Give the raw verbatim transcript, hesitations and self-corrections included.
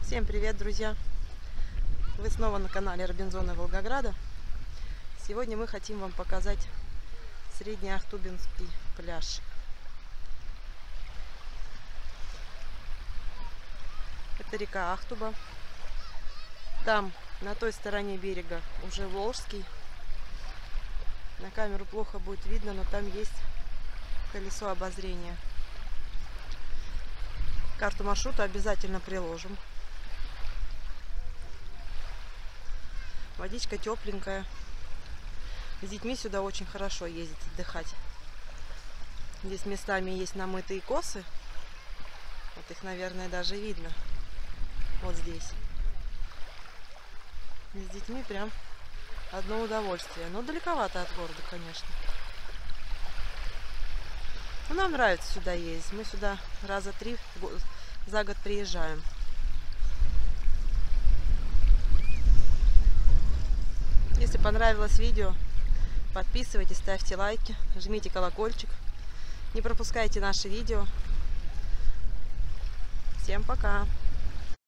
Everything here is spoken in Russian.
Всем привет, друзья! Вы снова на канале Робинзоны Волгограда. Сегодня мы хотим вам показать Средний Ахтубинский пляж. Это река Ахтуба. Там, на той стороне берега, уже Волжский. На камеру плохо будет видно, но там есть колесо обозрения. Карту маршрута обязательно приложим. Водичка тепленькая. С детьми сюда очень хорошо ездить, отдыхать. Здесь местами есть намытые косы. Вот их, наверное, даже видно. Вот здесь. И с детьми прям одно удовольствие. Но далековато от города, конечно. Но нам нравится сюда ездить. Мы сюда раза три за год приезжаем. Если понравилось видео, подписывайтесь, ставьте лайки, жмите колокольчик. Не пропускайте наши видео. Всем пока!